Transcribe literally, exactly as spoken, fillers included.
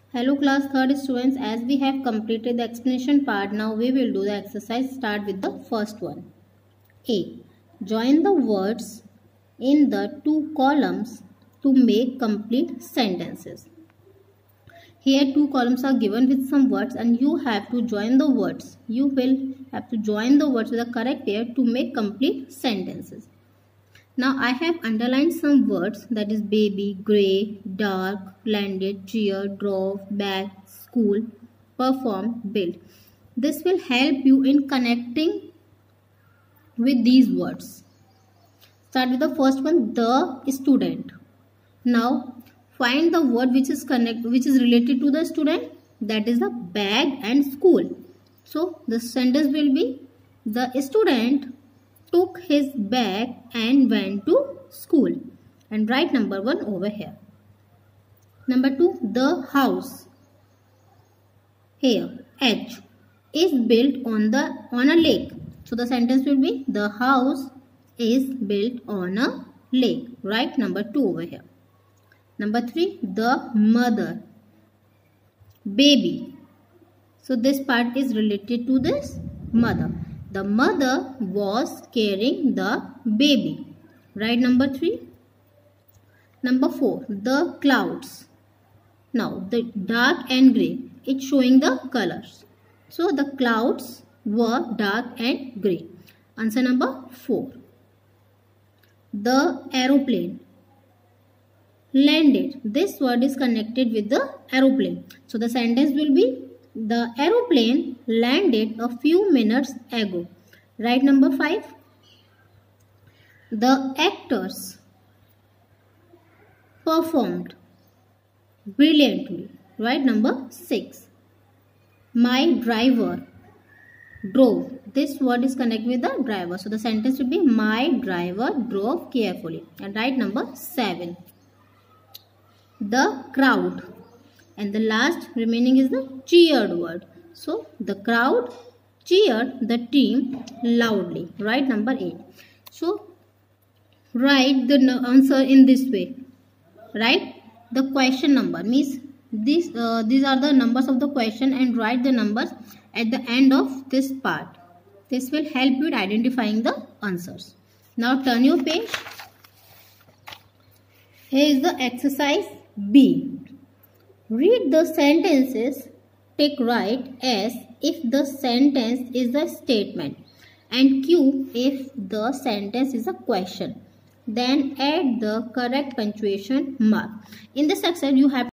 Hello class third students, as we have completed the explanation part, now we will do the exercise. Start with the first one. A. Join the words in the two columns to make complete sentences. Here two columns are given with some words and you have to join the words. You will have to join the words with the correct pair to make complete sentences. Now I have underlined some words, that is baby, grey, dark, landed, cheer, drove, bag, school, perform, build. This will help you in connecting with these words. Start with the first one, the student. Now find the word which is connect which is related to the student, that is the bag and school. So the sentence will be, the student took his bag and went to school, and write number one over here. Number two, the house. Here H is built on the on a lake. So the sentence will be, the house is built on a lake. Write number two over here. Number three, the mother. Baby. So this part is related to this mother. The mother was carrying the baby. Right, number three. Number four, the clouds. Now the dark and grey, it's showing the colors. So the clouds were dark and grey. Answer number four. The aeroplane. Landed. This word is connected with the aeroplane. So the sentence will be, the aeroplane landed a few minutes ago. Right, number five. The actors performed brilliantly. Right, number six. My driver drove. This word is connected with the driver. So the sentence will be, my driver drove carefully. And right, number seven. The crowd. And the last remaining is the cheered word. So the crowd cheered the team loudly. Right, number eight. So write the answer in this way. Write the question number, means this uh, these are the numbers of the question, and write the numbers at the end of this part. This will help you in identifying the answers. Now turn your page. Here is the exercise B. Read the sentences, take right as if the sentence is a statement and Q if the sentence is a question. Then add the correct punctuation mark. In this exercise you have